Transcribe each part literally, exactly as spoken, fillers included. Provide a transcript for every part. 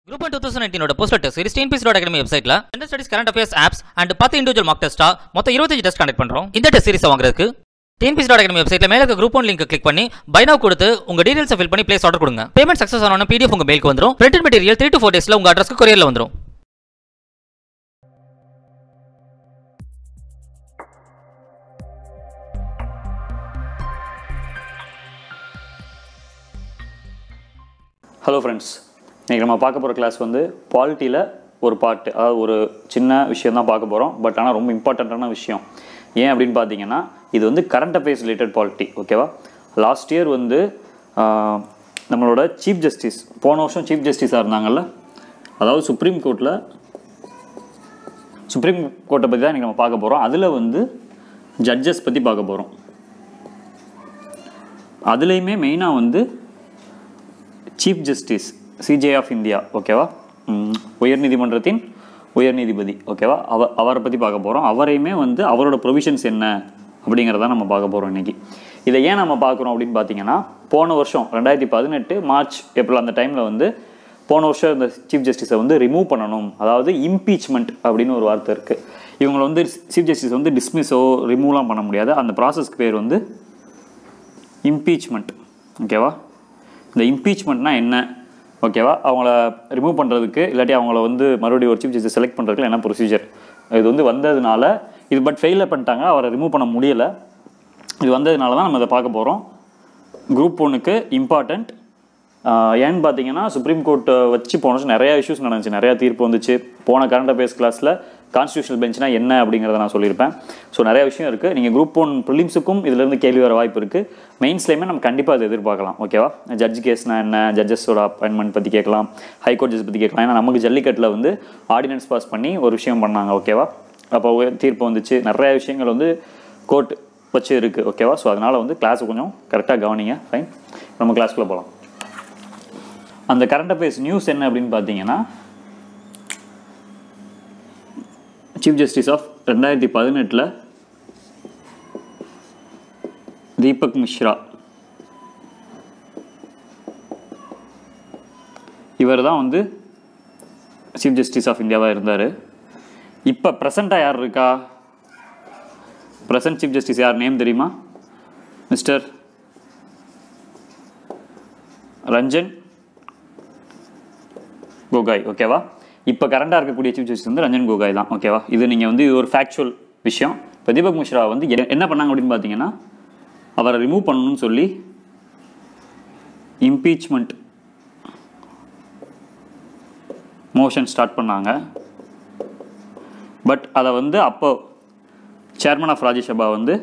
Group one twenty nineteen ஓட poster test series T N P S C dot academy வெப்சைட்ல gender studies current affairs apps and ten individual mark டெஸ்டா மொத்தம் twenty-five test conduct பண்றோம். இந்த test series வாங்குறதுக்கு T N P S C dot academy வெப்சைட்ல மேல இருக்க group one link click பண்ணி பை நவ் கொடுத்து உங்க டீடைல்ஸ் ஃபில் பண்ணி பிளேஸ் ஆர்டர் கொடுங்க. பேமெண்ட் சக்சஸ் ஆனோன P D F உங்க மெயிலுக்கு வந்துரும். Printed material three to four டேஸ்ல உங்க அட்ரஸ்க்கு கொரியர்ல வந்துரும். ஹலோ ஃப்ரெண்ட்ஸ், இன்றைக்கி நம்ம பார்க்க போகிற கிளாஸ் வந்து பாலிட்டியில் ஒரு பார்ட்டு, அதாவது ஒரு சின்ன விஷயம் தான் பார்க்க போகிறோம். பட் ஆனால் ரொம்ப இம்பார்ட்டண்ட்டான விஷயம். ஏன் அப்படின்னு பார்த்தீங்கன்னா, இது வந்து கரண்ட் அஃபேர்ஸ் ரிலேட்டட் பாலிட்டி. ஓகேவா? லாஸ்ட் இயர் வந்து நம்மளோட சீஃப் ஜஸ்டிஸ், போன வருஷம் சீஃப் ஜஸ்டிஸாக இருந்தாங்கல்ல, அதாவது சுப்ரீம் கோர்ட்டில் சுப்ரீம் கோர்ட்டை பற்றி தான் இன்றைக்கி நம்ம பார்க்க போகிறோம். அதில் வந்து ஜட்ஜஸ் பற்றி பார்க்க போகிறோம். அதுலேயுமே மெயினாக வந்து chief justice CJ of India, ஓகேவா, உயர்நீதிமன்றத்தின் உயர்நீதிபதி, ஓகேவா, அவ அவரை பற்றி பார்க்க போகிறோம். அவரையுமே வந்து அவரோட ப்ரொவிஷன்ஸ் என்ன அப்படிங்கிறத நம்ம பார்க்க போகிறோம் இன்றைக்கி. இதை ஏன் நம்ம பார்க்குறோம் அப்படின்னு பார்த்தீங்கன்னா, போன வருஷம் ரெண்டாயிரத்தி பதினெட்டு மார்ச் ஏப்ரல் அந்த டைமில் வந்து போன வருஷம் இந்த சீஃப் ஜஸ்டிஸை வந்து ரிமூவ் பண்ணணும், அதாவது இம்பீச்மெண்ட் அப்படின்னு ஒரு வார்த்தை இருக்குது. இவங்களை வந்து சீஃப் ஜஸ்டிஸ் வந்து டிஸ்மிஸோ ரிமூவ்லாம் பண்ண முடியாது. அந்த ப்ராசஸ்க்கு பேர் வந்து இம்பீச்மெண்ட். ஓகேவா? இந்த இம்பீச்மெண்ட்னா என்ன, ஓகேவா, அவங்கள ரிமூவ் பண்ணுறதுக்கு இல்லாட்டி அவங்கள வந்து மறுபடியும் ஒரு சீஃப் ஜஸ்டிஸ் செலக்ட் பண்ணுறதுக்கு என்ன ப்ரொசீஜர், இது வந்து வந்ததுனால இது பட் ஃபெயிலில் பண்ணிட்டாங்க, அவரை ரிமூவ் பண்ண முடியலை. இது வந்ததுனால தான் நம்ம இதை பார்க்க போகிறோம். குரூப் ஒன்றுக்கு இம்பார்ட்டண்ட். ஏன்னு பார்த்தீங்கன்னா, சுப்ரீம் கோர்ட்டை வச்சு போன வருஷம் நிறையா இஷ்யூஸ் நடந்துச்சு, நிறையா தீர்ப்பு வந்துச்சு. போன கரண்ட் அஃபேர்ஸ் கிளாஸில் கான்ஸ்டியூஷனல் பெஞ்ச்னா என்ன அப்படிங்கிறத நான் சொல்லியிருப்பேன். ஸோ நிறைய விஷயம் இருக்குது. நீங்கள் குரூப் ஒன் ப்ரிலிம்ஸுக்கும் இதிலேருந்து கேள்வி வர வாய்ப்பு இருக்குது. மெயின்ஸ்லேயுமே நம்ம கண்டிப்பாக அதை எதிர்பார்க்கலாம். ஓகேவா? ஜட்ஜ் கேஸ்னா என்ன, ஜட்ஜஸோட அப்பாயின்மெண்ட் பற்றி கேட்கலாம், ஹைகோர்ட் ஜட்ஜஸ் பற்றி கேட்கலாம். ஏன்னா நமக்கு ஜல்லிக்கட்டில் வந்து ஆர்டினன்ஸ் பாஸ் பண்ணி ஒரு விஷயம் பண்ணாங்க. ஓகேவா? அப்போ தீர்ப்பு வந்துச்சு. நிறைய விஷயங்கள் வந்து கோர்ட் வச்சு இருக்குது. ஓகேவா? ஸோ அதனால் வந்து கிளாஸை கொஞ்சம் கரெக்டாக கவனிங்க. ஃபைன், நம்ம கிளாஸ்க்குள்ளே போகலாம். அந்த கரண்ட் அஃபேர்ஸ் நியூஸ் என்ன அப்படின்னு பார்த்தீங்கன்னா, சீஃப் ஜஸ்டிஸ் ஆஃப் ரெண்டாயிரத்தி பதினெட்டில் தீபக் மிஸ்ரா, இவர் தான் வந்து சீஃப் ஜஸ்டிஸ் ஆஃப் இந்தியாவாக இருந்தார். இப்போ ப்ரெசண்ட்டாக யார் இருக்கா? ப்ரெசன்ட் சீஃப் ஜஸ்டிஸ் யார், நேம் தெரியுமா? மிஸ்டர் ரஞ்சன் கோகாய். ஓகேவா? இப்போ கரண்டாக இருக்கக்கூடிய சீஃப் ஜஸ்டிஸ் வந்து ரஞ்சன் கோகாய் தான். ஓகேவா? இது நீங்கள் வந்து இது ஒரு ஃபேக்சுவல் விஷயம். இப்போ தீபக் மிஸ்ரா வந்து என்ன பண்ணாங்க அப்படின்னு பார்த்தீங்கன்னா, அவரை ரிமூவ் பண்ணணும்னு சொல்லி இம்பீச்மெண்ட் மோஷன் ஸ்டார்ட் பண்ணாங்க. பட் அதை வந்து அப்போ சேர்மன் ஆஃப் ராஜ்யசபா வந்து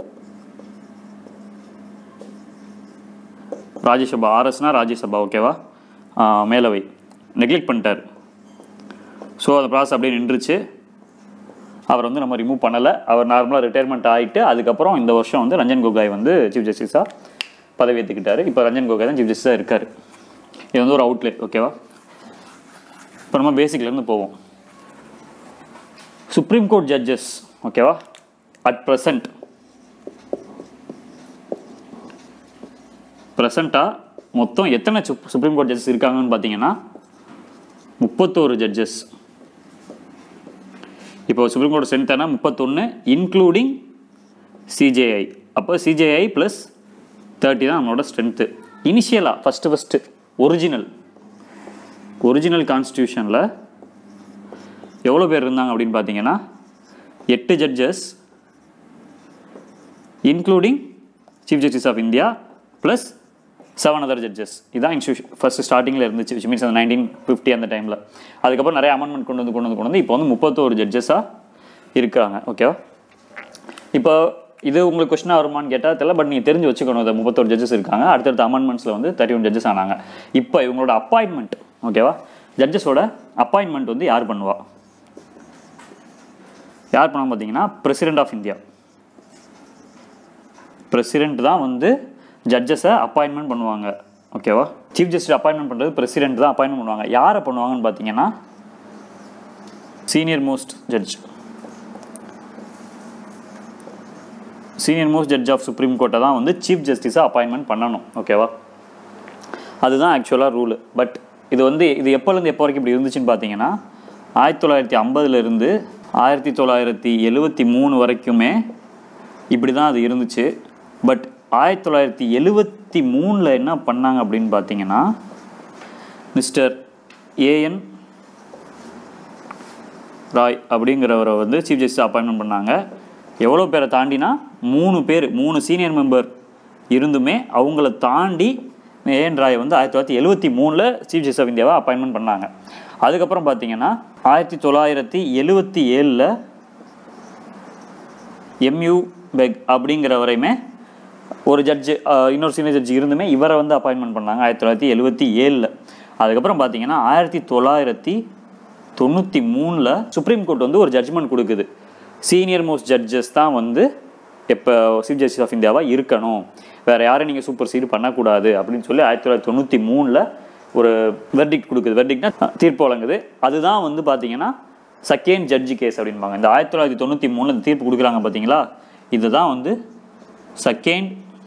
ராஜ்யசபா, ஆர்எஸ்னா ராஜ்யசபா, ஓகேவா, மேலவை நெக்லெக்ட் பண்ணிட்டார். ஸோ அந்த ப்ராசஸ் அப்படியே நின்றுச்சு. அவர் வந்து நம்ம ரிமூவ் பண்ணலை. அவர் நார்மலாக ரிட்டையர்மெண்ட் ஆகிட்டு அதுக்கப்புறம் இந்த வருஷம் வந்து ரஞ்சன் கோகாய் வந்து சீஃப் ஜஸ்டிஸாக பதவி ஏற்றுக்கிட்டார். இப்போ ரஞ்சன் கோகாய் தான் சீஃப் ஜஸ்டிஸாக இருக்கார். இது வந்து ஒரு அவுட்லே. ஓகேவா? இப்போ நம்ம பேசிக்லேருந்து போவோம். சுப்ரீம் கோர்ட் ஜட்ஜஸ், ஓகேவா, அட் ப்ரெசண்ட் ப்ரெசண்ட்டாக மொத்தம் எத்தனை சுப்ரீம் கோர்ட் ஜட்ஜஸ் இருக்காங்கன்னு பார்த்தீங்கன்னா, முப்பத்தோரு ஜட்ஜஸ். இப்போ சுப்ரீம் கோர்ட் ஸ்ட்ரென்த் ஆனால் முப்பத்தொன்று, இன்க்ளூடிங் சிஜேஐ. அப்போ சிஜேஐ ப்ளஸ் தேர்ட்டி தான் நம்மளோட ஸ்ட்ரென்த்து. இனிஷியலாக ஃபஸ்ட்டு ஃபஸ்ட்டு ஒரிஜினல் ஒரிஜினல் கான்ஸ்டியூஷனில் எவ்வளோ பேர் இருந்தாங்க அப்படின்னு பார்த்தீங்கன்னா, எட்டு judges including chief justice of India plus seven other judges. இதுதான் இன்ஸ்டியூஷன் ஃபஸ்ட்டு ஸ்டார்டிங்கில் இருந்துச்சு, விச் மீன்ஸ் அந்த நைன்டீன் ஃபிஃப்டி அந்த டைமில். அதுக்கப்புறம் நிறைய அமெண்ட்மெண்ட் கொண்டு வந்து கொண்டு வந்து கொண்டு வந்து இப்போ வந்து முப்பத்தோரு ஜட்ஜஸாக இருக்காங்க. ஓகேவா? இப்போ இது உங்களுக்கு கொஸ்டினாக வருமானு கேட்டால் தெரியல, பட் நீங்கள் தெரிஞ்சு வச்சுக்கணும். இந்த முப்பத்தோரு ஜட்ஜஸ் இருக்காங்க. அடுத்தடுத்த அமெண்ட்மெண்ட்ஸில் வந்து தேர்ட்டி ஒன் ஜட்ஜஸ் ஆனாங்க. இப்போ இவங்களோட அப்பாயின்மெண்ட், ஓகேவா, ஜட்ஜஸோட அப்பாயின்மெண்ட் வந்து யார் பண்ணுவா? யார் பண்ணால் பார்த்தீங்கன்னா, பிரசிடென்ட் ஆஃப் இந்தியா. பிரசிடென்ட் தான் வந்து ஜட்ஜஸை அப்பாயின்மெண்ட் பண்ணுவாங்க. ஓகேவா? சீஃப் ஜஸ்டிஸ் அப்பாயின்மெண்ட் பண்ணுறது பிரசிடென்ட் தான் அப்பாயின்மெண்ட் பண்ணுவாங்க. யாரை பண்ணுவாங்கன்னு பார்த்தீங்கன்னா, senior most judge senior most judge of supreme கோர்ட்டை தான் வந்து சீஃப் ஜஸ்டிஸாக அப்பாயின்மெண்ட் பண்ணணும். ஓகேவா? அதுதான் ஆக்சுவலாக ரூலு. பட் இது வந்து இது எப்போலேருந்து எப்போ வரைக்கும் இப்படி இருந்துச்சுன்னு பார்த்தீங்கன்னா ஆயிரத்தி தொள்ளாயிரத்தி ஐம்பதுலேருந்து ஆயிரத்தி தொள்ளாயிரத்தி எழுபத்தி மூணு வரைக்குமே இப்படி தான் அது இருந்துச்சு. பட் ஆயிரத்தி தொள்ளாயிரத்தி எழுபத்தி மூணில் என்ன பண்ணாங்க அப்படின்னு பார்த்தீங்கன்னா மிஸ்டர் ஏஎன் ராய் அப்படிங்கிறவரை வந்து சீஃப் ஜஸ்டிஸ் அப்பாயின்மெண்ட் பண்ணாங்க. எவ்வளோ பேரை தாண்டினா மூணு பேர் மூணு சீனியர் மெம்பர் இருந்துமே அவங்கள தாண்டி ஏஎன் ராய் வந்து ஆயிரத்தி தொள்ளாயிரத்தி எழுபத்தி மூணில் சீஃப் ஜஸ்டிஸ் ஆஃப் இந்தியாவை அப்பாயின்மெண்ட் பண்ணாங்க. அதுக்கப்புறம் பார்த்தீங்கன்னா ஆயிரத்தி தொள்ளாயிரத்தி எழுபத்தி ஏழில் எம்யூ பெக் அப்படிங்கிறவரையுமே ஒரு ஜட்ஜு இன்னொரு சீனியர் ஜட்ஜி இருந்துமே இவரை வந்து அப்பாயின்மெண்ட் பண்ணாங்க ஆயிரத்தி தொள்ளாயிரத்தி எழுபத்தி ஏழில். அதுக்கப்புறம் பார்த்தீங்கன்னா ஆயிரத்தி தொள்ளாயிரத்தி தொண்ணூற்றி மூணில் சுப்ரீம் கோர்ட் வந்து ஒரு ஜட்ஜ்மெண்ட் கொடுக்குது. சீனியர் மோஸ்ட் ஜட்ஜஸ் தான் வந்து இப்போ சீஃப் ஜஸ்டிஸ் ஆஃப் இந்தியாவாக இருக்கணும், வேறு யாரும் நீங்கள் சூப்பர் சீடு பண்ணக்கூடாது அப்படின்னு சொல்லி ஆயிரத்தி தொள்ளாயிரத்தி தொண்ணூற்றி மூணில் ஒரு வெர்டிக்ட் கொடுக்குது. வெர்டிக்ட்னா தீர்ப்பு வழங்குது. அதுதான் வந்து பார்த்தீங்கன்னா செகண்ட் ஜட்ஜி கேஸ் அப்படின்பாங்க. இந்த ஆயிரத்தி தொள்ளாயிரத்தி தொண்ணூற்றி மூணில் இந்த தீர்ப்பு கொடுக்குறாங்க பார்த்தீங்களா, இதுதான் வந்து செகண்ட்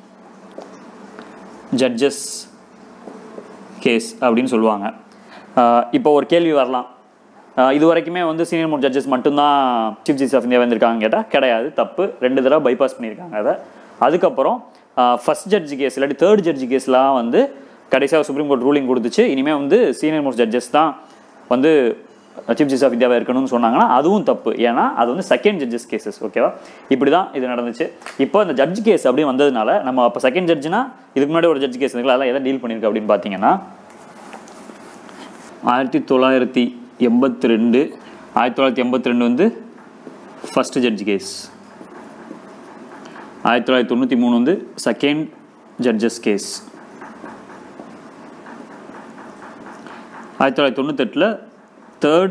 ஜட்ஜஸ் கேஸ் அப்படின்னு சொல்லுவாங்க. இப்போ ஒரு கேள்வி வரலாம், இது வரைக்குமே வந்து சீனியர் மோஸ்ட் ஜட்ஜஸ் மட்டும்தான் சீஃப் ஜஸ்டிஸ் ஆஃப் இந்தியா வந்திருக்காங்க கேட்டால் கிடையாது, தப்பு. ரெண்டு தடவை பைபாஸ் பண்ணியிருக்காங்க அதை. அதுக்கப்புறம் ஃபர்ஸ்ட் ஜட்ஜி கேஸ் இல்லாட்டி தேர்ட் ஜட்ஜி கேஸ்லாம் வந்து கடைசியாக சுப்ரீம் கோர்ட் ரூலிங் கொடுத்துச்சு, இனிமேல் வந்து சீனியர் மோஸ்ட் ஜட்ஜஸ் தான் வந்து சீஃப் ஜஸ்டிஸ் ஆஃப் இந்தியாவாக இருக்கணும்னு சொன்னாங்கன்னா அதுவும் தப்பு. ஏன்னா அது வந்து செகண்ட் ஜட்ஜஸ் கேசஸ். ஓகேவா, இப்படி தான் இது நடந்துச்சு. இப்போ இந்த ஜட்ஜ் கேஸ் அப்படி வந்ததுனால நம்ம அப்போ செகண்ட் ஜட்ஜ்னா இதுக்கு முன்னாடி ஒரு ஜட்ஜ் கேஸ் இருக்குல்ல, அதெல்லாம் எதை டீல் பண்ணியிருக்கு அப்படின்னு பார்த்தீங்கன்னா ஆயிரத்தி தொள்ளாயிரத்தி எண்பத்தி ரெண்டு ஆயிரத்தி தொள்ளாயிரத்தி எண்பத்தி ரெண்டு வந்து ஃபர்ஸ்ட் ஜட்ஜ் கேஸ், ஆயிரத்தி தொள்ளாயிரத்தி தொண்ணூற்றி மூணு வந்து செகண்ட் ஜட்ஜஸ் கேஸ், ஆயிரத்தி தொள்ளாயிரத்தி தொண்ணூத்தெட்டில் தேர்ட்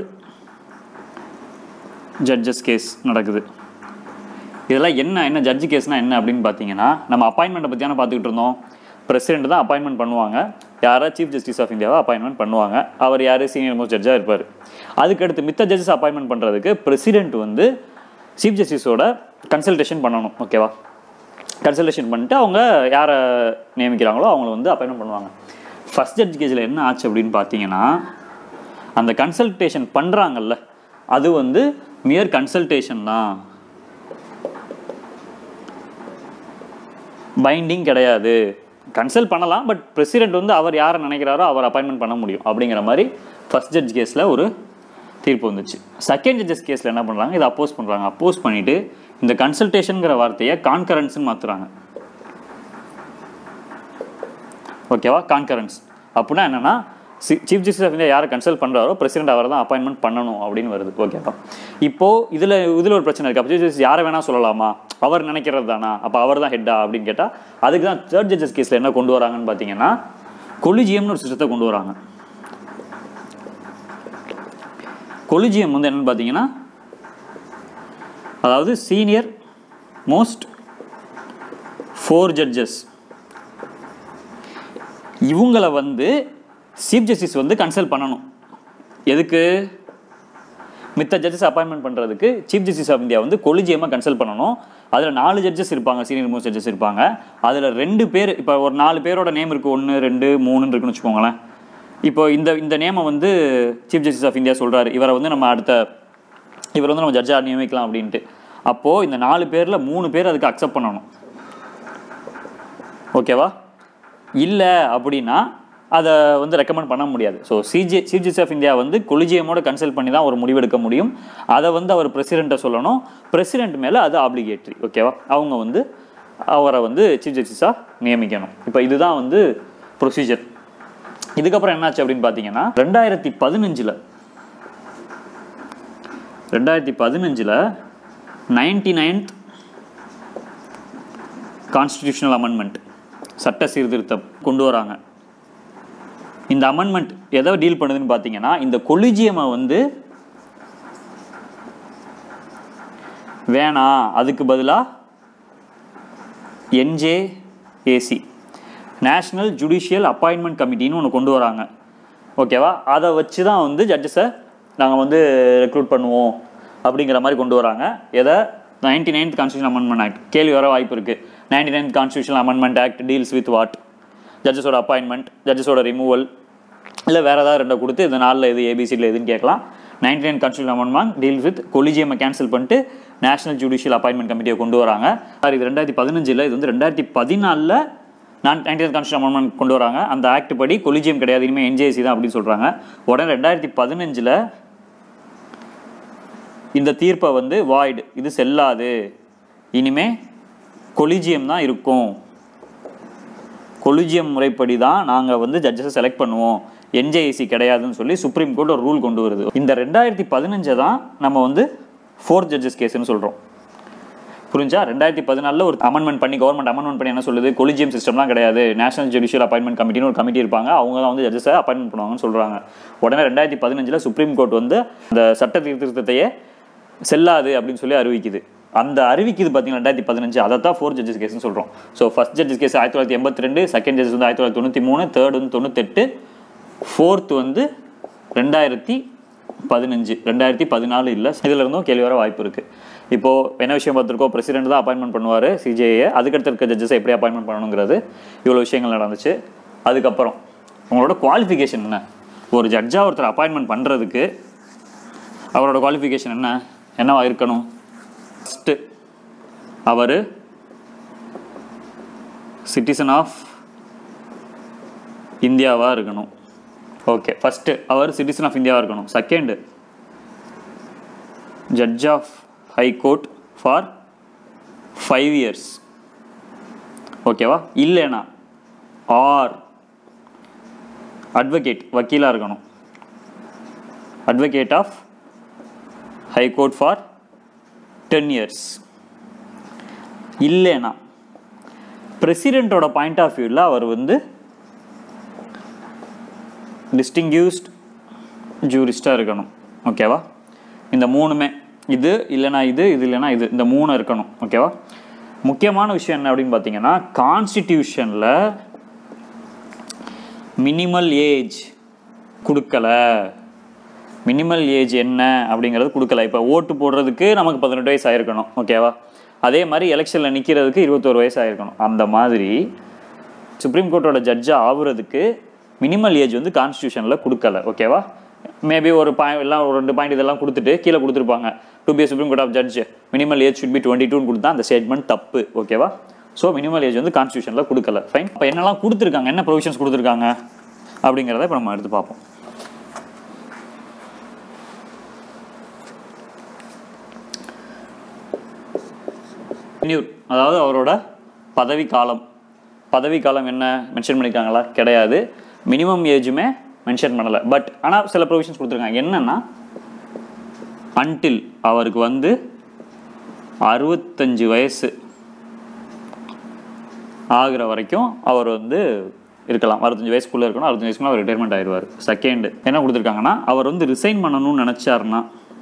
ஜட்ஜஸ் கேஸ் நடக்குது. இதெல்லாம் என்ன என்ன ஜட்ஜ் கேஸ்னால் என்ன அப்படின்னு பார்த்தீங்கன்னா நம்ம அப்பாயின்மெண்ட்டை பற்றியான பார்த்துக்கிட்டு இருந்தோம். பிரசிடென்ட் தான் அப்பாயின்மெண்ட் பண்ணுவாங்க, யாரா சீஃப் ஜஸ்டிஸ் ஆஃப் இந்தியாவை அப்பாயின்மெண்ட் பண்ணுவாங்க. அவர் யார், சீனியர் மோஸ்ட் ஜட்ஜாக இருப்பார். அதுக்கடுத்து மித்த ஜட்ஜஸ் அப்பாயின்மெண்ட் பண்ணுறதுக்கு பிரசிடென்ட் வந்து சீஃப் ஜஸ்டிஸோட கன்சல்டேஷன் பண்ணணும். ஓகேவா, கன்சல்டேஷன் பண்ணிட்டு அவங்க யாரை நியமிக்கிறாங்களோ அவங்கள வந்து அப்பாயின்மெண்ட் பண்ணுவாங்க. ஃபர்ஸ்ட் ஜட்ஜ் கேஸில் என்ன ஆச்சு அப்படின்னு பார்த்தீங்கன்னா அந்த கன்சல்டேஷன் பண்ணுறாங்கல்ல அது வந்து மியர் கன்சல்டேஷன் தான், பைண்டிங் கிடையாது. கன்சல்ட் பண்ணலாம், பட் பிரசிடென்ட் வந்து அவர் யாரை நினைக்கிறாரோ அவர் அப்பாயின்மெண்ட் பண்ண முடியும் அப்படிங்கிற மாதிரி ஃபர்ஸ்ட் ஜட்ஜ் கேஸில் ஒரு தீர்ப்பு வந்துச்சு. செகண்ட் ஜட்ஜஸ் கேஸில் என்ன பண்ணுறாங்க, இதை அப்போஸ் பண்ணுறாங்க. அப்போஸ் பண்ணிவிட்டு இந்த கன்சல்டேஷனுங்கிற வார்த்தையை கான்கரன்ஸ்னு மாற்றுறாங்க. ஓகேவா, கான்கரன்ஸ் அப்படின்னா என்னென்னா சீஃப் ஜஸ்டிஸ் ஆஃப் இந்தியா யாரை கன்சல்ட் பண்ணுறாரோ பிரசிடென்ட் அவரை தான் அப்பாயின்மெண்ட் பண்ணணும் அப்படின்னு வருது. ஓகேவா, இப்போது இதில் இதில் ஒரு பிரச்சனை இருக்குது. அப்போ சீஃப் ஜஸ்டிஸ் யாரை வேணால் சொல்லலாமா, அவர் நினைக்கிறது தானா, அப்போ அவர் தான் ஹெட்டா அப்படின்னு கேட்டால் அதுக்கு தான் தேர்ட் ஜட்ஜஸ் கேஸில் என்ன கொண்டு வராங்கன்னு பார்த்தீங்கன்னா கொலிஜியம்னு ஒரு சிஸ்டத்தை கொண்டு வராங்க. கொலிஜியம் வந்து என்னன்னு பார்த்தீங்கன்னா அதாவது சீனியர் மோஸ்ட் ஃபோர் ஜட்ஜஸ் இவங்களை வந்து சீஃப் ஜஸ்டிஸ் வந்து கன்சல்ட் பண்ணணும். எதுக்கு, மித்த ஜட்ஜஸ் அப்பாயின்மெண்ட் பண்ணுறதுக்கு சீஃப் ஜஸ்டிஸ் ஆஃப் இந்தியா வந்து கொலிஜியமாக கன்சல்ட் பண்ணணும். அதில் நாலு ஜட்ஜஸ் இருப்பாங்க, சீனியர் மோஸ்ட் ஜட்ஜஸ் இருப்பாங்க. அதில் ரெண்டு பேர், இப்போ ஒரு நாலு பேரோட நேம் இருக்குது, ஒன்று ரெண்டு மூணுன்னு இருக்குன்னு வச்சுக்கோங்களேன். இப்போ இந்த இந்த நேமை வந்து சீஃப் ஜஸ்டிஸ் ஆஃப் இந்தியா சொல்கிறாரு, இவரை வந்து நம்ம அடுத்த இவர் வந்து நம்ம ஜட்ஜாக நியமிக்கலாம் அப்படின்ட்டு. அப்போது இந்த நாலு பேரில் மூணு பேர் அதுக்கு அக்செப்ட் பண்ணணும். ஓகேவா, இல்லை அப்படின்னா அதை வந்து ரெக்கமெண்ட் பண்ண முடியாது. So CJ chief justice of India வந்து கொலிஜியமோட கன்சல்ட் பண்ணி தான் ஒரு முடிவெடுக்க முடியும். அதை வந்து அவர் பிரசிடெண்ட்டை சொல்லணும், பிரசிடெண்ட் மேலே அது ஆப்ளிகேட்ரி. ஓகேவா, அவங்க வந்து அவரை வந்து சீஃப் ஜஸ்டிஸாக நியமிக்கணும். இப்போ இதுதான் வந்து ப்ரொசீஜர். இதுக்கப்புறம் என்னாச்சு அப்படின்னு பார்த்தீங்கன்னா ரெண்டாயிரத்தி பதினஞ்சில் ரெண்டாயிரத்தி பதினஞ்சில் நைன்டி நைன்த் கான்ஸ்டிடியூஷனல் அமெண்ட்மெண்ட் சட்ட சீர்திருத்தம் கொண்டு வராங்க. இந்த அமெண்ட்மெண்ட் எதை டீல் பண்ணுதுன்னு பார்த்தீங்கன்னா இந்த கொலிஜியமை வந்து வேணாம், அதுக்கு பதிலாக என்ஜேஏசி நேஷ்னல் ஜுடிஷியல் அப்பாயின்மெண்ட் கமிட்டின்னு ஒன்று கொண்டு வராங்க. ஓகேவா, அதை வச்சு தான் வந்து ஜட்ஜஸை நாங்கள் வந்து ரெக்ரூட் பண்ணுவோம் அப்படிங்கிற மாதிரி கொண்டு வராங்க. எதை, ninety ninth constitution amendment act. கேள்வி வர வாய்ப்பு இருக்குது. Ninety ninth constitution amendment act deals with what, ஜட்ஜஸோட அப்பாயின்மெண்ட், ஜட்ஜஸோட ரிமூவல், இல்லை வேறு ஏதாவது ரெண்டை கொடுத்து இந்த நாளில் எது ஏபிசியில் எதுன்னு கேட்கலாம். Ninety nine constitution amendment deal with கொலிஜியமை கேன்சல் பண்ணிட்டு நேஷனல் ஜுடிஷியல் அப்பாயின்மெண்ட் கமிட்டியை கொண்டு வராங்க. சார் இது ரெண்டாயிரத்தி பதினஞ்சில், இது வந்து ரெண்டாயிரத்தி பதினாலில் நான் நைன்டி நைன் கான்ஸ்டியூஷன் அமெண்ட்மெண்ட் கொண்டு வராங்க. அந்த ஆக்ட் படி கொலிஜியம் கிடையாது, இனிமேல் என்ஜேசி தான் அப்படின்னு சொல்கிறாங்க. உடனே ரெண்டாயிரத்தி பதினஞ்சில் இந்த தீர்ப்பை வந்து வாய்டு, இது செல்லாது, இனிமே கொலிஜியம் தான் இருக்கும், கொலிஜியம் முறைப்படி தான் நாங்கள் வந்து ஜட்ஜஸை செலக்ட் பண்ணுவோம், என்ஜேசி கிடையாதுன்னு சொல்லி சுப்ரீம் கோர்ட் ஒரு ரூல் கொண்டு வருது. இந்த ரெண்டாயிரத்தி பதினஞ்சை தான் நம்ம வந்து ஃபோர்த் ஜட்ஜஸ் கேஸ்ன்னு சொல்கிறோம். புரிஞ்சா? ரெண்டாயிரத்தி பதினாலில் ஒரு அமெண்ட்மெண்ட் பண்ணி கவர்மெண்ட் அமெண்ட்மெண்ட் பண்ணி என்ன சொல்லுது, கொலிஜியம் சிஸ்டம்லாம் கிடையாது, நேஷனல் ஜுடிஷியல் அப்பாயின்மெண்ட் கமிட்டின்னு ஒரு கமிட்டி இருப்பாங்க, அவங்க தான் வந்து ஜட்ஜஸை அப்பாயின்மெண்ட் பண்ணுவாங்கன்னு சொல்கிறாங்க. உடனே ரெண்டாயிரத்தி பதினஞ்சில் சுப்ரீம் கோர்ட் வந்து அந்த சட்ட திருத்தத்தையே செல்லாது அப்படின்னு சொல்லி அறிவிக்குது. அந்த அறிவிக்குது பார்த்தீங்கன்னா ரெண்டாயிரத்தி பதினஞ்சு, அதை தான் ஃபோர்த் ஜட்ஜஸ் கேஸ்ன்னு சொல்கிறோம். ஸோ ஃபர்ஸ்ட் ஜட்ஜஸ் கேஸ் ஆயிரத்தி தொள்ளாயிரத்தி எண்பத்தி ரெண்டு, செகண்ட் ஜட்ஜஸ் வந்து ஆயிரத்தி தொள்ளாயிரத்தி தொண்ணூற்றி மூணு, தேர்ட் வந்து தொண்ணூத்தெட்டு, ஃபோர்த் வந்து ரெண்டாயிரத்தி பதினஞ்சு, ரெண்டாயிரத்தி பதினாலு இல்லை. இதில் இருந்தும் கேள்வி வர வாய்ப்பு இருக்குது. இப்போது என்ன விஷயம் பார்த்துருக்கோம், பிரசிடென்ட் தான் அப்பாயின்மெண்ட் பண்ணுவார் சிஜேஏ, அதுக்கடுத்து இருக்க ஜட்ஜஸை எப்படி அப்பாயின்மெண்ட் பண்ணணுங்கிறது இவ்வளோ விஷயங்கள் நடந்துச்சு. அதுக்கப்புறம் உங்களோட குவாலிஃபிகேஷன் என்ன, ஒரு ஜட்ஜாக ஒருத்தர் அப்பாயின்மெண்ட் பண்ணுறதுக்கு அவரோட குவாலிஃபிகேஷன் என்ன என்னவா இருக்கணும்? ஃபஸ்ட்டு அவர் சிட்டிசன் ஆஃப் இந்தியாவாக இருக்கணும். ஓகே, ஃபஸ்ட்டு அவர் சிட்டிசன் ஆஃப் இந்தியாவாக இருக்கணும். Second judge of high court for five years. ஓகேவா? இல்லைனா ஆர் அட்வொகேட், வக்கீலாக இருக்கணும், advocate of high court for ten years. இல்லைனா பிரசிடெண்ட்டோட பாயிண்ட் ஆஃப் வியூவில் அவர் வந்து டிஸ்டிங்யூஸ்ட் ஜூரிஸ்டாக இருக்கணும். ஓகேவா? இந்த மூணுமே, இது இல்லைனா இது, இது இல்லைனா இது, இந்த மூணு இருக்கணும். ஓகேவா? முக்கியமான விஷயம் என்ன அப்படின்னு பார்த்தீங்கன்னா, கான்ஸ்டிடியூஷனில் மினிமல் ஏஜ் கொடுக்கல. மினிமல் ஏஜ் என்ன அப்படிங்கிறது கொடுக்கல. இப்போ ஓட்டு போடுறதுக்கு நமக்கு பதினெட்டு வயசு ஆகிருக்கணும். ஓகேவா? அதே மாதிரி எலெக்ஷனில் நிற்கிறதுக்கு இருபத்தோரு வயசு ஆகிருக்கணும். அந்த மாதிரி சுப்ரீம் கோர்ட்டோட ஜட்ஜாக ஆகுறதுக்கு மினிமல் ஏஜ் வந்து கான்ஸ்டியூஷனில் கொடுக்கல. ஓகேவா? மேபி ஒரு பாயிண்ட் எல்லாம் ஒரு ரெண்டு பாயிண்ட் இதெல்லாம் கொடுத்துட்டு கீழே கொடுத்துருப்பாங்க, to be supreme court of judge minimal age should be twenty டூன்னு கொடுத்தா அந்த ஸ்டேட்மெண்ட் தப்பு. ஓகேவா? ஸோ மினிமல் ஏஜ் வந்து கான்ஸ்டியூஷனில் கொடுக்கல. ஃபைன். இப்போ என்னெல்லாம் கொடுத்துருக்காங்க, என்ன ப்ரொவிஷன்ஸ் கொடுத்துருக்காங்க அப்படிங்கிறத இப்போ நம்ம எடுத்து பார்ப்போம். அதாவது அவரோட பதவி காலம், பதவி காலம் என்ன மென்ஷன் பண்ணியிருக்காங்களா? கிடையாது. மினிமம் ஏஜுமே மென்ஷன் பண்ணலை. பட் ஆனால் சில ப்ரொவிஷன்ஸ் கொடுத்துருக்காங்க. என்னன்னா, அன்டில் அவருக்கு வந்து அறுபத்தஞ்சு வயசு ஆகிற வரைக்கும் அவர் வந்து இருக்கலாம். அறுபத்தஞ்சு வயசுக்குள்ளே இருக்கணும். அறுபத்தஞ்சு வயசுக்குள்ள அவர் ரிட்டையர்மெண்ட் ஆயிடுவார். செகண்ட் என்ன கொடுத்துருக்காங்கன்னா, அவர் வந்து ரிசைன் பண்ணணும்னு நினச்சாருன்னா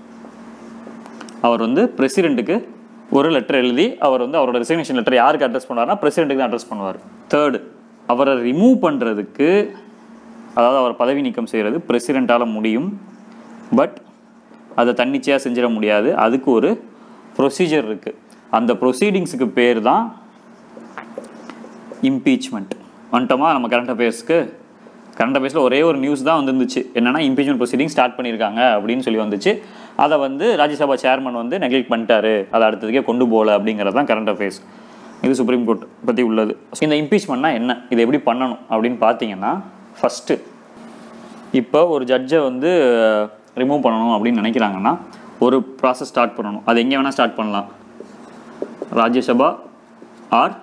அவர் வந்து பிரசிடெண்ட்டுக்கு ஒரு லெட்டர் எழுதி அவர் வந்து அவரோட ரிசைனேஷன் லெட்டர் யாருக்கு அட்ரஸ் பண்ணுவார்னா பிரசிடெண்ட்டுக்கு தான் அட்ரஸ் பண்ணுவார். தேர்டு, அவரை ரிமூவ் பண்ணுறதுக்கு, அதாவது அவர் பதவி நீக்கம் செய்கிறது பிரசிடெண்ட்டால் முடியும். பட் அதை தன்னிச்சையாக செஞ்சிட முடியாது. அதுக்கு ஒரு ப்ரொசீஜர் இருக்குது. அந்த ப்ரொசீடிங்ஸுக்கு பேர் தான் இம்பீச்மெண்ட். வந்துட்டோமா நம்ம கரண்ட் அஃபேர்ஸ்க்கு? கரண்ட் அஃபேர்ஸில் ஒரே ஒரு நியூஸ் தான் வந்துருந்துச்சு. என்னென்னா, இம்பீச்மெண்ட் ப்ரொசீடிங் ஸ்டார்ட் பண்ணியிருக்காங்க அப்படின்னு சொல்லி வந்துச்சு. அதை வந்து ராஜ்யசபா சேர்மன் வந்து நெக்லெக்ட் பண்ணிட்டாரு, அதை அடுத்ததுக்கே கொண்டு போகல அப்படிங்கிறது தான் கரண்ட் அஃபேர்ஸ். இது சுப்ரீம் கோர்ட் பற்றி உள்ளது. இந்த இம்பீச்மெண்ட்னா என்ன, இதை எப்படி பண்ணணும் அப்படின்னு பார்த்தீங்கன்னா, ஃபஸ்ட்டு இப்போ ஒரு ஜட்ஜை வந்து ரிமூவ் பண்ணணும் அப்படின்னு நினைக்கிறாங்கன்னா ஒரு ப்ராசஸ் ஸ்டார்ட் பண்ணணும். அது எங்கே வேணால் ஸ்டார்ட் பண்ணலாம். ராஜ்யசபா ஆர்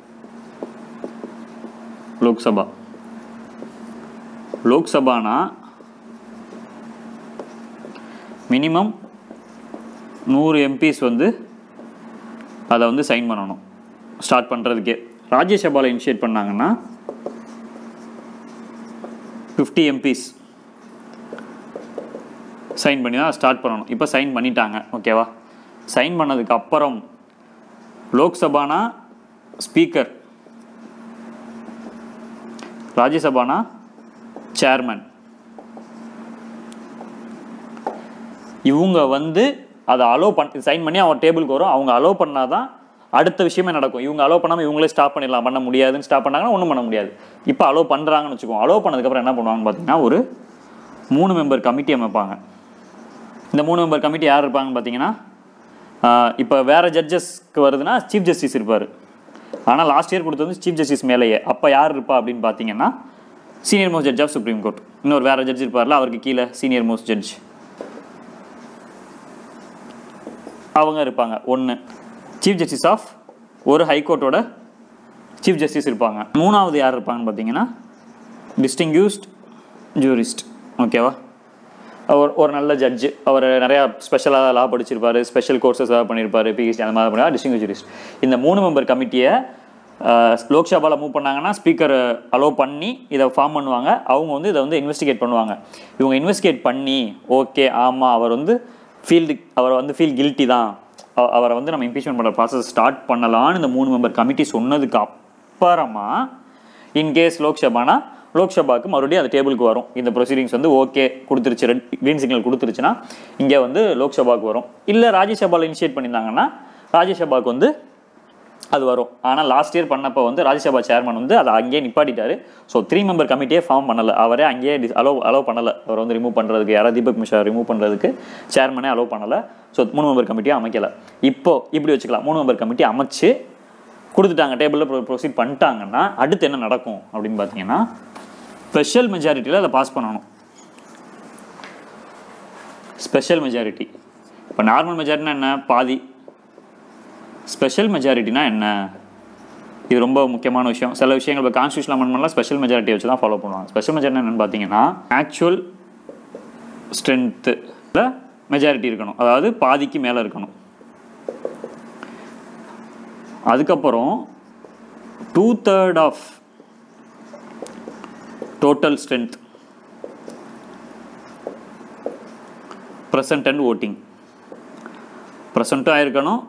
லோக்சபா. லோக்சபானா மினிமம் நூறு எம்பிஸ் வந்து அதை வந்து சைன் பண்ணணும் ஸ்டார்ட் பண்ணுறதுக்கே. ராஜ்யசபாவில் இனிஷியேட் பண்ணாங்கன்னா ஃபிஃப்டி எம்பிஸ் சைன் பண்ணி தான் ஸ்டார்ட் பண்ணணும். இப்போ சைன் பண்ணிட்டாங்க. ஓகேவா? சைன் பண்ணதுக்கு அப்புறம் லோக்சபானா ஸ்பீக்கர், ராஜ்யசபானா சேர்மன். இவங்க வந்து அதை அலோவ் பண்ண சைன் பண்ணி அவர் டேபிளுக்கு வரும். அவங்க அலோவ் பண்ணால் தான் அடுத்த விஷயமே நடக்கும். இவங்க அலோவ் பண்ணாமல் இவங்களே ஸ்டாப் பண்ணிடலாம், பண்ண முடியாதுன்னு ஸ்டாப் பண்ணாங்கன்னா ஒன்றும் பண்ண முடியாது. இப்போ அலோவ் பண்ணுறாங்கன்னு வச்சுக்கோங்க. அலோவ் பண்ணதுக்கப்புறம் என்ன பண்ணுவாங்கன்னு பார்த்தீங்கன்னா ஒரு மூணு மெம்பர் கமிட்டி அமைப்பாங்க. இந்த மூணு மெம்பர் கமிட்டி யார் இருப்பாங்கன்னு பார்த்தீங்கன்னா, இப்போ வேறு ஜட்ஜஸ்க்கு வருதுன்னா சீஃப் ஜஸ்டிஸ் இருப்பார். ஆனால் லாஸ்ட் இயர் கொடுத்தது வந்து சீஃப் ஜஸ்டிஸ் மேலேயே. அப்போ யார் இருப்பா அப்படின்னு பார்த்தீங்கன்னா senior most judge of supreme court. இன்னொரு வேறு ஜட்ஜ் இருப்பார்ல, அவருக்கு கீழே சீனியர் மோஸ்ட் ஜட்ஜ் அவங்க இருப்பாங்க. ஒன்று சீஃப் ஜஸ்டிஸ் ஆஃப் ஒரு ஹைகோர்ட்டோட சீஃப் ஜஸ்டிஸ் இருப்பாங்க. மூணாவது யார் இருப்பாங்கன்னு பார்த்தீங்கன்னா டிஸ்டிங்யூஸ்ட் ஜூரிஸ்ட். ஓகேவா, அவர் ஒரு நல்ல ஜட்ஜு, அவர் நிறையா ஸ்பெஷலாக லா படிச்சிருப்பார், ஸ்பெஷல் கோர்சஸ் ஏதாவது பண்ணியிருப்பார், பிஹெச்டி அந்த மாதிரி பண்ணால் டிஸ்டிங்யூஸ்ட் ஜூரிஸ்ட். இந்த மூணு மெம்பர் கமிட்டியை லோக்சபாவில் மூவ் பண்ணாங்கன்னா ஸ்பீக்கர் அலோவ் பண்ணி இதை ஃபார்ம் பண்ணுவாங்க. அவங்க வந்து இதை வந்து இன்வெஸ்டிகேட் பண்ணுவாங்க. இவங்க இன்வெஸ்டிகேட் பண்ணி ஓகே ஆமாம் அவர் வந்து ஃபீல்டு அவரை வந்து ஃபீல் கில்ட்டி தான், அவரை வந்து நம்ம இம்பீச்மெண்ட் பண்ணுற ப்ராசஸ் ஸ்டார்ட் பண்ணலான்னு இந்த மூணு மெம்பர் கமிட்டி சொன்னதுக்கு அப்புறமா இன்கேஸ் லோக்சபானா லோக்சபாவுக்கு மறுபடியும் அந்த டேபிளுக்கு வரும். இந்த ப்ரொசீடிங்ஸ் வந்து ஓகே கொடுத்துருச்சு, ரெட் க்ரீன் சிக்னல் கொடுத்துருச்சுன்னா இங்கே வந்து லோக்சபாவுக்கு வரும். இல்லை ராஜ்யசபாவில் இனிஷியேட் பண்ணியிருந்தாங்கன்னா ராஜ்யசபாவுக்கு வந்து அது வரும். ஆனால் லாஸ்ட் இயர் பண்ணப்போ வந்து ராஜ்யசபா சேர்மன் வந்து அதை அங்கேயே நிப்பாட்டிட்டாரு. ஸோ த்ரீ மெம்பர் கமிட்டியே ஃபார்ம் பண்ணலை, அவரே அங்கேயே அலோவ் அலோவ் பண்ணலை. அவர் வந்து ரிமூவ் பண்ணுறதுக்கு யாராவது தீபக் மிஸ்ரா ரிமூவ் பண்ணுறதுக்கு சேர்மனே அலோவ் பண்ணலை. ஸோ மூணு மெம்பர் கமிட்டியை அமைக்கலை. இப்போது இப்படி வச்சுக்கலாம், மூணு மெம்பர் கமிட்டி அமைச்சு கொடுத்துட்டாங்க, டேபிளில் ப்ரொசீட் பண்ணிட்டாங்கன்னா அடுத்து என்ன நடக்கும் அப்படின்னு பார்த்தீங்கன்னா ஸ்பெஷல் மெஜாரிட்டியில் அதை பாஸ் பண்ணணும். ஸ்பெஷல் மெஜாரிட்டி இப்போ நார்மல் மெஜாரிட்டினா என்ன, பாதி. ஸ்பெஷல் மெஜாரிட்டினா என்ன, இது ரொம்ப முக்கியமான விஷயம். சில விஷயங்கள் இப்போ கான்ஸ்டியூஷன் அமெண்ட்மெண்ட்லாம் ஸ்பெஷல் மெஜாரிட்டி வச்சு தான் ஃபாலோ பண்ணுவாங்க. ஸ்பெஷல் மெஜாரிட்டி என்னென்னு பார்த்தீங்கன்னா ஆக்சுவல் ஸ்ட்ரென்த்தில் மெஜாரிட்டி இருக்கணும், அதாவது பாதிக்கு மேலே இருக்கணும். அதுக்கப்புறம் two third of total strength present and voting ப்ரெசண்ட்டும் ஆயிருக்கணும்,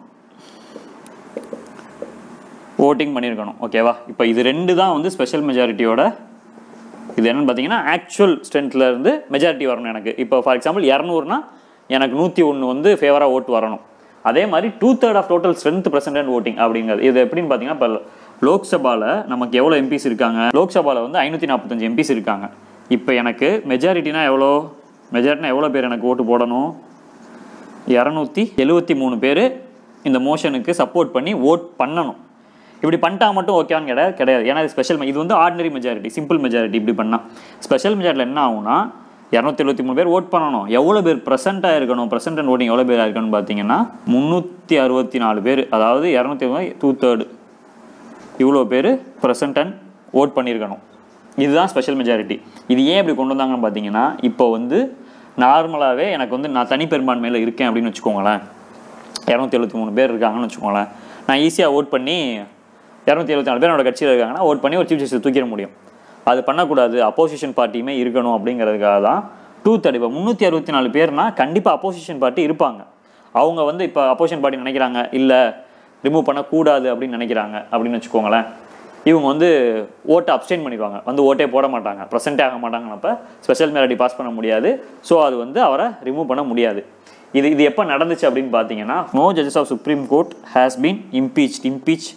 ஓட்டிங் பண்ணியிருக்கணும். ஓகேவா, இப்போ இது ரெண்டு தான் வந்து ஸ்பெஷல் மெஜாரிட்டியோட இது என்னென்னு பார்த்தீங்கன்னா ஆக்சுவல் ஸ்ட்ரென்த்தில் இருந்து மெஜாரிட்டி வரணும். எனக்கு இப்போ ஃபார் எக்ஸாம்பிள் இரநூறுனா எனக்கு நூற்றி ஒன்று வந்து ஃபேவராக ஓட்டு வரணும். அதே மாதிரி two third of total strength present and voting அப்படிங்கிறது இது எப்படின்னு பார்த்தீங்கன்னா இப்போ லோக்சபாவில் நமக்கு எவ்வளோ எம்பிஸ் இருக்காங்க, லோக்சபாவில் வந்து ஐநூற்றி நாற்பத்தஞ்சு எம்பிஸ் இருக்காங்க. இப்போ எனக்கு மெஜாரிட்டினா எவ்வளோ, மெஜாரிட்டினா எவ்வளோ பேர் எனக்கு ஓட்டு போடணும், இரநூத்தி எழுபத்தி மூணு பேர் இந்த மோஷனுக்கு சப்போர்ட் பண்ணி ஓட் பண்ணணும். இப்படி பண்ணிட்டா மட்டும் ஓகேவான்னு கிடையாது கிடையாது ஏன்னா இது ஸ்பெஷல், இது வந்து ஆர்டினரி மெஜாரிட்டி, சிம்பிள் மெஜாரிட்டி. இப்படி பண்ணால் ஸ்பெஷல் மெஜாரிட்டியில் என்ன ஆகும்னா இரநூத்தி எழுபத்தி மூணு பேர் ஓட் பண்ணணும். எவ்வளோ பேர் ப்ரெசென்ட்டாக இருக்கணும், ப்ரெசென்ட் அண்ட் ஓட்டிங் எவ்வளோ பேர் இருக்கணும்னு பார்த்தீங்கன்னா முந்நூற்றி அறுபத்தி நாலு பேர், அதாவது இரநூத்தி டூ தேர்டு இவ்வளோ பேர் ப்ரெசென்ட் அண்ட் ஓட் பண்ணியிருக்கணும். இதுதான் ஸ்பெஷல் மெஜாரிட்டி. இது ஏன் இப்படி கொண்டு வந்தாங்கன்னு பார்த்தீங்கன்னா இப்போ வந்து நார்மலாகவே எனக்கு வந்து நான் தனி பெரும்பான்மையில் இருக்கேன் அப்படின்னு வச்சுக்கோங்களேன், இரநூத்தி எழுபத்தி மூணு பேர் இருக்காங்கன்னு வச்சுக்கோங்களேன், நான் ஈஸியாக ஓட் பண்ணி இரநூத்தி எழுபத்தி நாலு பேர் என்னோட கட்சியில் இருக்காங்கன்னா ஓட் பண்ணி ஒரு சீஃப் ஜஸ்டிஸ் தூக்கிட முடியும். அது பண்ணக்கூடாது, அப்போசிஷன் பார்ட்டியுமே இருக்கணும் அப்படிங்கிறதுக்காக தான் டூ தேர்ட். இப்போ முந்நூற்றி அறுபத்தி நாலு பேர்னா கண்டிப்பாக அப்போசிஷன் பார்ட்டி இருப்பாங்க. அவங்க வந்து இப்போ அப்போசிஷன் பார்ட்டி நினைக்கிறாங்க இல்லை ரிமூவ் பண்ணக்கூடாது அப்படின்னு நினைக்கிறாங்க அப்படின்னு வச்சுக்கோங்களேன், இவங்க வந்து ஓட்டை அப்ஸ்டெயின் பண்ணிடுவாங்க, வந்து ஓட்டே போட மாட்டாங்க, ப்ரெசென்ட்டே ஆக மாட்டாங்கன்னப்போ ஸ்பெஷல் மெஜாரிட்டி பாஸ் பண்ண முடியாது. ஸோ அது வந்து அவரை ரிமூவ் பண்ண முடியாது. இது இது எப்போ நடந்துச்சு அப்படின்னு பார்த்தீங்கன்னா no judges of supreme court has been impeached impeach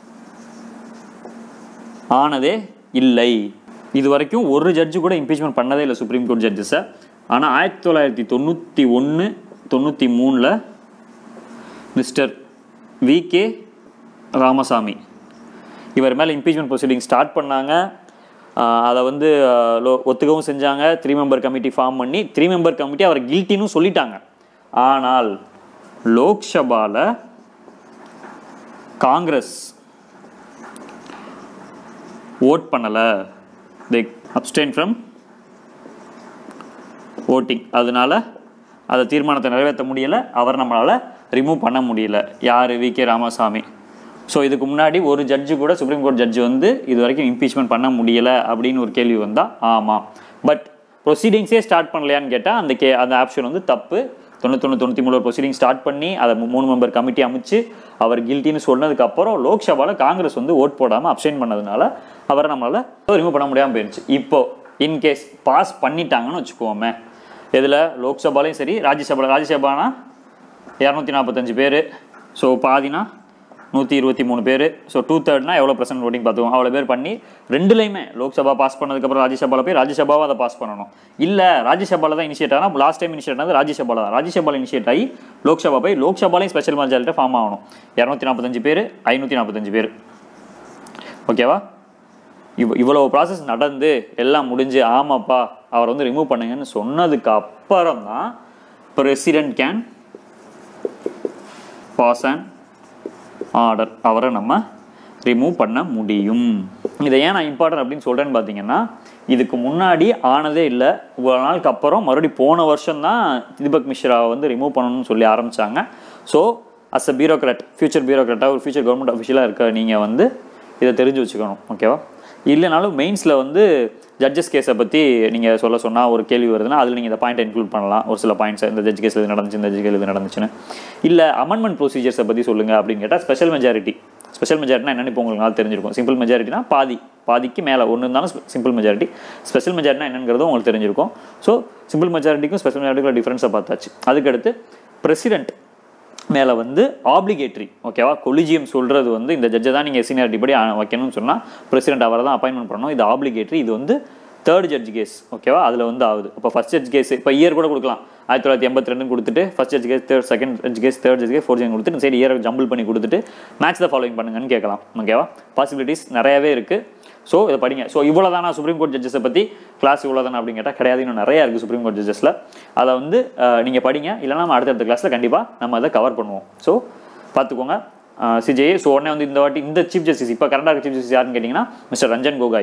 ஆனதே இல்லை. இது வரைக்கும் ஒரு ஜட்ஜு கூட இம்பீச்மெண்ட் பண்ணதே இல்லை சுப்ரீம் கோர்ட் ஜட்ஜஸை. ஆனால் ஆயிரத்தி தொள்ளாயிரத்தி தொண்ணூற்றி ஒன்று தொண்ணூற்றி மூணில் மிஸ்டர் வி கே ராமசாமி இவர் மேலே இம்பீச்மெண்ட் ப்ரொசீடிங் ஸ்டார்ட் பண்ணாங்க. அதை வந்து ஒத்துக்கவும் செஞ்சாங்க. த்ரீ மெம்பர் கமிட்டி ஃபார்ம் பண்ணி த்ரீ மெம்பர் கமிட்டி அவரை கில்ட்டின்னு சொல்லிட்டாங்க. ஆனால் லோக்சபாவில் காங்கிரஸ் ஓட் பண்ணலை, they abstain from voting. அதனால அதை தீர்மானத்தை நிறைவேற்ற முடியலை, அவர் நம்மளால் ரிமூவ் பண்ண முடியல. யார், வி கே ராமசாமி. ஸோ இதுக்கு முன்னாடி ஒரு ஜட்ஜு கூட சுப்ரீம் கோர்ட் ஜட்ஜு வந்து இது வரைக்கும் இம்பீச்மெண்ட் பண்ண முடியலை அப்படின்னு ஒரு கேள்வி வந்தால் ஆமாம், பட் ப்ரொசீடிங்ஸே ஸ்டார்ட் பண்ணலையான்னு கேட்டால் அந்த கே அந்த ஆப்ஷன் வந்து தப்பு. தொண்ணூத்தொன்று தொண்ணூற்றி மூணு ப்ரொசீடிங் ஸ்டார்ட் பண்ணி அதை மூணு மெம்பர் கமிட்டி அமைச்சு அவர் கில்ட்டின்னு சொன்னதுக்கப்புறம் லோக்சபாவில் காங்கிரஸ் வந்து ஓட் போடாமல் அப்ஸ்டெயின் பண்ணதுனால அவரை நம்மளால் ரிமூவ் பண்ண முடியாமல் போயிடுச்சு. இப்போது இன்கேஸ் பாஸ் பண்ணிட்டாங்கன்னு வச்சுக்கோமே, இதில் லோக்சபாலையும் சரி ராஜ்யசபாவில், ராஜ்யசபானா இரநூத்தி நாற்பத்தஞ்சு பேர், ஸோ பாதினா நூற்றி இருபத்தி மூணு பேர். ஸோ டூ தேர்ட்னா எவ்வளோ பர்சன்ட் ஓட்டிங் பார்த்துக்கோங்க. அவ்வளோ பேர் பண்ணி ரெண்டுலையுமே லோக்சபா பாஸ் பண்ணதுக்கப்புறம் ராஜ்யசபாவில் போய் ராஜ்யசபாவை அதை பாஸ் பண்ணணும். இல்லை ராஜ்யசபாவில் தான் இனிஷியேட் ஆனால் லாஸ்ட் டைம் இனிஷியேட் ஆனது ராஜ்யசபாவில் தான். ராஜ்யசபாவில் இனிஷியேட் ஆகி லோக்சபா போய் லோக்சபாலையும் ஸ்பெஷல் மெஜாரிட்டி ஃபார்ம் ஆகணும். இரநூத்தி நாற்பத்தஞ்சு பேர் ஐநூற்றி நாற்பத்தஞ்சு பேர். ஓகேவா? இவ் இவ்வளோ ப்ராசஸ் நடந்து எல்லாம் முடிஞ்சு ஆமாப்பா அவர் வந்து ரிமூவ் பண்ணுங்கன்னு சொன்னதுக்கு அப்புறம் தான் president can pass and order, அவரை நம்ம ரிமூவ் பண்ண முடியும். இதை ஏன் நான் இம்பார்ட்டன்ட் அப்படின்னு சொல்கிறேன்னு பார்த்தீங்கன்னா, இதுக்கு முன்னாடி ஆனதே இல்லை. இவ்வளோ நாளுக்கு அப்புறம் மறுபடியும் போன வருஷம் தான் தீபக் மிஸ்ராவை வந்து ரிமூவ் பண்ணணும்னு சொல்லி ஆரம்பித்தாங்க. So as a bureaucrat, future பியூரோக்ராட்டாக ஒரு ஃபியூச்சர் கவர்மெண்ட் அஃபிஷியலாக இருக்க நீங்கள் வந்து இதை தெரிஞ்சு வச்சுக்கணும். ஓகேவா? இல்லைனாலும் மெயின்ஸில் வந்து ஜட்ஜஸ் கேஸை பற்றி நீங்கள் சொல்ல சொன்னால் ஒரு கேள்வி வருதுன்னா அதில் நீங்கள் இந்த பாயிண்ட்டை இன்க்ளூட் பண்ணலாம். ஒரு சில பாயிண்ட்ஸ் இந்த ஜட்ஜ் கேஸ் இது நடந்துச்சு, இந்த ஜட்ஜ் கேஸ் இது நடந்துச்சுன்னு. இல்லை அமெண்ட்மெண்ட் ப்ரொசீஜர்ஸை பற்றி சொல்லுங்கள் அப்படின்னு கேட்டால் ஸ்பெஷல் மெஜாரிட்டி. ஸ்பெஷல் மெஜாரிட்டினா என்னென்னு இப்போ உங்களுக்கு நல்லா தெரிஞ்சிருக்கும். சிம்பிள் மெஜாரிட்டினா பாதி பாதிக்கு மேலே ஒன்று இருந்தாலும் சிம்பிள் மெஜாரிட்டி. ஸ்பெஷல் மெஜாரிட்டினா என்னங்கிறதும் உங்களுக்கு தெரிஞ்சிருக்கும். ஸோ சிம்பிள் மெஜாரிட்டிக்கும் ஸ்பெஷல் மெஜாரிட்டிக்கும் டிஃப்ரென்ஸை பார்த்தாச்சு. அதுக்கடுத்து பிரசிடென்ட் மேலே வந்து ஆப்ளிகேட்ரி. ஓகேவா? கொலிஜியம் சொல்கிறது வந்து இந்த ஜட்ஜை தான் நீங்கள் சீனியாரிட்டி படி வைக்கணும்னு சொன்னால் பிரசிடென்ட் அவரை தான் அப்பாயின்மெண்ட் பண்ணணும். இது ஆப்ளிகேட்ரி. இது வந்து தேர்ட் ஜட்ஜ் கேஸ். ஓகேவா? அதில் வந்து ஆகுது. இப்போ ஃபஸ்ட் ஜட்ஜ் கேஸ் இப்போ இயர் கூட கொடுக்கலாம். ஆயிரத்தி தொள்ளாயிரத்தி எண்பத்தி ரெண்டு கொடுத்துட்டு first judge case, third second judge case, third judge case, fourth judge கொடுத்துட்டு சரி இயரை ஜம்பிள் பண்ணி கொடுத்துட்டு மேட்ச் த ஃபாலோவிங் பண்ணுங்கன்னு கேட்கலாம். ஓகேவா? பாசிபிலிட்டிஸ் நிறையாவே இருக்குது. ஸோ இதை படிங்க. ஸோ இவ்வளோ தானா சுப்ரீம் கோர்ட் ஜட்ஜஸை பற்றி கிளாஸ் இவ்வளோ தானே அப்படின்னு கேட்டால் கிடையாது. இன்னும் நிறையா இருக்குது சுப்ரீம் கோர்ட் ஜட்ஜஸில். அதை வந்து நீங்கள் படிங்க. இல்லைனா நம்ம அடுத்தடுத்த கிளாஸில் கண்டிப்பாக நம்ம அதை கவர் பண்ணுவோம். ஸோ பார்த்துக்கோங்க. சிஜேஏ ஸோ உடனே வந்து இந்த வாட்டி இந்த சீஃப் ஜஸ்டிஸ் இப்போ கரண்டாக சீஃப் ஜஸ்டிஸ் யாருன்னு கேட்டிங்கன்னா மிஸ்டர் ரஞ்சன் கோகாய்.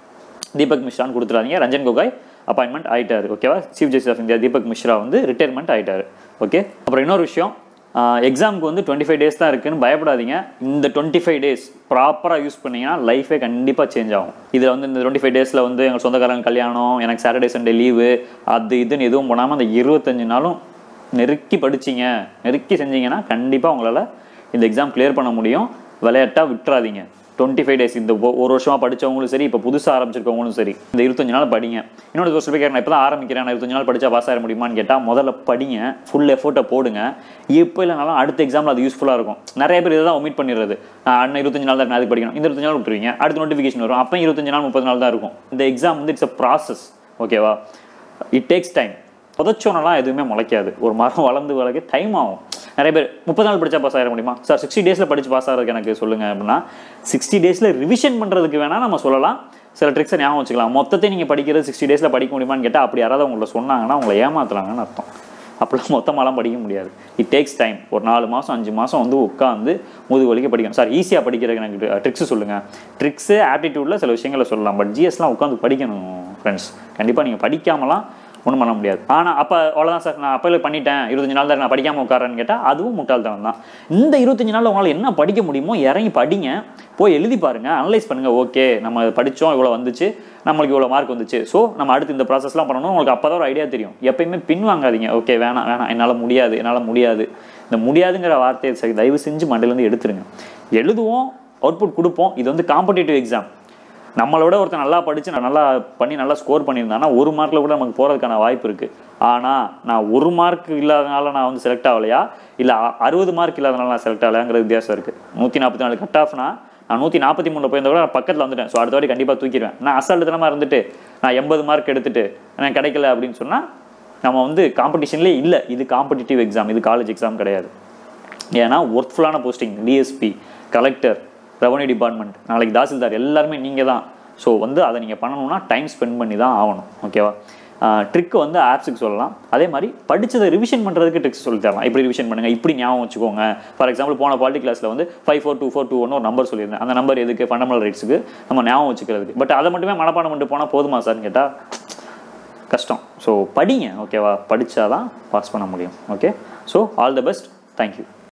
தீபக் மிஸ்ரான்னு கொடுத்துறாதீங்க. ரஞ்சன் கோகாய் அப்பாயின்மெண்ட் ஆகிட்டார். ஓகேவா? Chief justice of India Deepak Misra வந்து ரிட்டையர்மெண்ட் ஆகிட்டார். ஓகே. அப்புறம் இன்னொரு விஷயம், எக்ஸாமுக்கு வந்து டுவெண்ட்டி ஃபைவ் டேஸ் தான் இருக்குன்னு பயப்படாதீங்க. இந்த டுவெண்ட்டி ஃபைவ் டேஸ் ப்ராப்பராக யூஸ் பண்ணிங்கன்னா லைஃபே கண்டிப்பாக சேஞ்ச் ஆகும். இதில் வந்து இந்த டுவெண்ட்டி ஃபைவ் டேஸில் வந்து எங்கள் சொந்தக்காரங்க கல்யாணம், எனக்கு சாட்டர்டே சண்டே லீவு, அது இதுன்னு எதுவும் போடாமல் அந்த இருபத்தஞ்சு நாளும் நெருக்கி படிச்சிங்க, நெருக்கி செஞ்சீங்கன்னா கண்டிப்பாக உங்களால் இந்த எக்ஸாம் கிளியர் பண்ண முடியும். விளையாட்டாக விட்டுறாதீங்க. டுவெண்ட்டி ஃபைவ் டேஸ் இந்த ஒரு வருஷமாக படித்தவங்களும் சரி, இப்போ புதுசாக ஆரம்பிச்சிருக்கவங்களும் சரி, இந்த இருபத்தஞ்சு நாள் படிங்க. இன்னொரு வருஷம் போய் கேட்குறேன், இப்போ தான் ஆரம்பிக்கிறேன், நான் இருபத்தஞ்சு நாள் படித்தா பாஸ் ஆக முடியுமான்னு கேட்டால் முதல்ல படிங்க, ஃபுல் எஃபோர்ட்டை போடுங்க. இப்போ இல்லைனாலும் அடுத்த எக்ஸாமில் அது யூஸ்ஃபுல்லாக இருக்கும். நிறைய பேர் இதை தான் ஒமிட் பண்ணிடுறது. அண்ணன் இருபத்தஞ்சு நாள் தான் அதுக்கு படிக்கணும், இந்த இருபத்தஞ்சு நாள் விட்டுருவீங்க, அடுத்த நோட்டிஃபிகேஷன் வரும், அப்போ இருபத்தஞ்சு நாள் முப்பது நாள் தான் இருக்கும். இந்த எக்ஸாம் வந்து இட்ஸ் அ ப்ராசஸ். ஓகேவா? It takes time. புதச்சோனெல்லாம் எதுவுமே முளைக்காது. ஒரு மரம் வளர்ந்து வளர்க்க டைம் ஆகும். நிறைய பேர் முப்பது நாள் படித்தா பாஸ் ஆகிட முடியுமா சார்? சிக்ஸ்டி டேஸில் படித்து பாஸ் ஆகிறதுக்கு எனக்கு சொல்லுங்கள் அப்படின்னா, சிக்ஸ்டி டேஸில் ரிவிஷன் பண்ணுறதுக்கு வேணால் நம்ம சொல்லலாம், சில ட்ரிக்ஸை ஞாபகம் வச்சுக்கலாம். மொத்தத்தை நீங்கள் படிக்கிறது சிக்ஸ்டி டேஸில் படிக்க முடியுமான்னு கேட்டால் அப்படி யாராவது உங்களை சொன்னாங்கன்னா உங்களை ஏமாத்துறாங்கன்னு அர்த்தம். அப்போலாம் மொத்தமாலாம் படிக்க முடியாது. It takes time. ஒரு நாலு மாதம் அஞ்சு மாதம் வந்து உட்காந்து முதுகு வலிக்க படிக்கணும். சார் ஈஸியாக படிக்கிறதுக்கு எனக்கு ட்ரிக்ஸு சொல்லுங்கள். ட்ரிக்ஸு ஆப்டிடியூடில் சில விஷயங்களை சொல்லலாம், பட் ஜிஎஸ்லாம் உட்காந்து படிக்கணும் ஃப்ரெண்ட்ஸ். கண்டிப்பாக நீங்கள் படிக்காமலாம் ஒன்றும் பண்ண முடியாது. ஆனால் அப்போ அவ்வளோதான் சார், நான் அப்போல பண்ணிட்டேன், இருபத்தஞ்சு நாள் தான் நான் படிக்காமல் உட்காரன்னு கேட்டால் அதுவும் முட்டாள்தனம் தான். இந்த இருபத்தஞ்சு நாளில் உங்களால் என்ன படிக்க முடியுமோ இறங்கி படிங்க, போய் எழுதி பாருங்கள், அனலைஸ் பண்ணுங்கள். ஓகே, நம்ம படித்தோம், இவ்வளோ வந்துச்சு, நம்மளுக்கு இவ்வளோ மார்க் வந்துச்சு, ஸோ நம்ம அடுத்து இந்த ப்ராசஸ்லாம் பண்ணணும். உங்களுக்கு அப்போ தான் ஒரு ஐடியா தெரியும். எப்பயுமே பின் வாங்காதீங்க. ஓகே, வேணாம் வேணாம் என்னால் முடியாது, என்னால் முடியாது, இந்த முடியாதுங்கிற வார்த்தையை சரி தயவு செஞ்சு மண்டையிலேருந்து எடுத்துருங்க. எழுதுவோம், அவுட்புட் கொடுப்போம். இது வந்து காம்படிட்டிவ் எக்ஸாம். நம்மளோட ஒருத்தர் நல்லா படித்து நான் நல்லா பண்ணி நல்லா ஸ்கோர் பண்ணியிருந்தான்னா ஒரு மார்க்கில் கூட நமக்கு போகிறதுக்கான வாய்ப்பு இருக்குது. ஆனால் நான் ஒரு மார்க் இல்லாதனால நான் வந்து செலக்ட் ஆகலையா, இல்லை அறுபது மார்க் இல்லாதனால நான் செலக்ட் ஆகலையாங்கிற வித்தியாசம் இருக்குது. நூற்றி நாற்பத்தி நாலு கட் ஆஃப்னா நான் நூற்றி நாற்பத்தி மூணில் போயிருந்தா கூட நான் பக்கத்தில் வந்துட்டேன். ஸோ அடுத்த வாட்டி கண்டிப்பாக தூக்கிடுவேன். நான் அசால்ட்டுத்தனமாக இருந்துட்டு நான் எண்பது மார்க் எடுத்துட்டு எனக்கு கிடைக்கல அப்படின்னு சொன்னால் நம்ம வந்து காம்படிஷன்லேயே இல்லை. இது காம்படிட்டிவ் எக்ஸாம், இது காலேஜ் எக்ஸாம் கிடையாது. ஏன்னா ஒர்க்ஃபுல்லான posting, DSP, collector, revenue department, நாளைக்கு தாசில்தார், எல்லாருமே நீங்கள் தான். ஸோ வந்து அதை நீங்கள் பண்ணணும்னா டைம் ஸ்பெண்ட் பண்ணி தான் ஆகணும். ஓகேவா? ட்ரிக்கு வந்து ஆப்ஸுக்கு சொல்லலாம். அதே மாதிரி படித்ததை ரிவிஷன் பண்ணுறதுக்கு ட்ரிக்ஸ் சொல்லி தரலாம். இப்படி ரிவிஷன் பண்ணுங்கள், இப்படி ஞாபகம் வச்சுக்கோங்க. ஃபார் எக்ஸாம்பிள் போன பாலிட்டி கிளாஸில் வந்து five four two four two ஒன்று ஒரு நம்பர் சொல்லியிருந்தேன். அந்த நம்பர் எதுக்கு? ஃபண்டமெண்டல் ரைட்ஸுக்கு நம்ம ஞாபகம் வச்சுக்கிறதுக்கு. பட் அதை மட்டுமே மனப்பாடம் பண்ணிட்டு போனால் போதுமா சார்னு கேட்டால் கஷ்டம். ஸோ படிங்க. ஓகேவா? படித்தா தான் பாஸ் பண்ண முடியும். Okay, so all the best. Thank you.